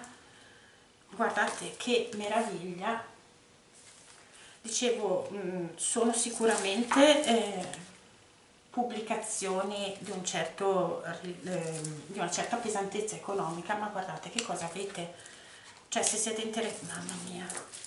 guardate che meraviglia. Dicevo, mh, sono sicuramente eh, pubblicazioni di, un certo, eh, di una certa pesantezza economica, ma guardate che cosa avete. cioè se siete interessati, mamma mia,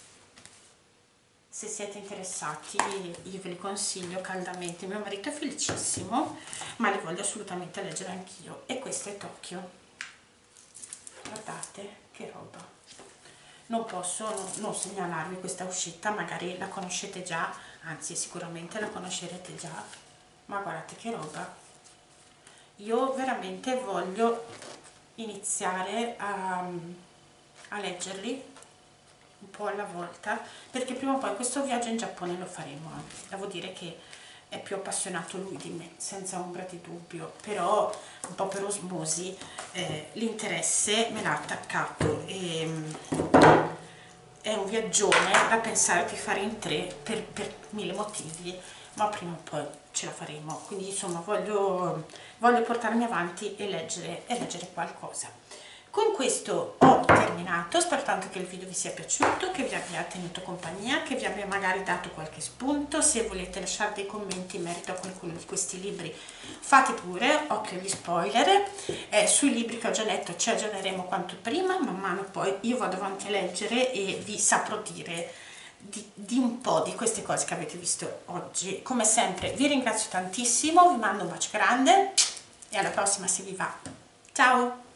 se siete interessati io ve li consiglio caldamente. Mio marito è felicissimo, ma li voglio assolutamente leggere anch'io. E questo è Tokyo, guardate che roba, non posso non, non segnalarvi questa uscita, magari la conoscete già, anzi sicuramente la conoscerete già, ma guardate che roba. Io veramente voglio iniziare a, a leggerli un po' alla volta, perché prima o poi questo viaggio in Giappone lo faremo. Devo dire che è più appassionato lui di me, senza ombra di dubbio, però un po' per osmosi eh, l'interesse me l'ha attaccato e è un viaggione da pensare di fare in tre per, per mille motivi, ma prima o poi ce la faremo. Quindi insomma voglio, voglio portarmi avanti e leggere, e leggere qualcosa. Con questo ho terminato, spero tanto che il video vi sia piaciuto, che vi abbia tenuto compagnia, che vi abbia magari dato qualche spunto. Se volete lasciare dei commenti in merito a qualcuno di questi libri fate pure, occhio agli spoiler. Eh, sui libri che ho già letto ci aggiorneremo quanto prima, man mano poi io vado avanti a leggere e vi saprò dire di, di un po' di queste cose che avete visto oggi. Come sempre vi ringrazio tantissimo, vi mando un bacio grande e alla prossima se vi va. Ciao!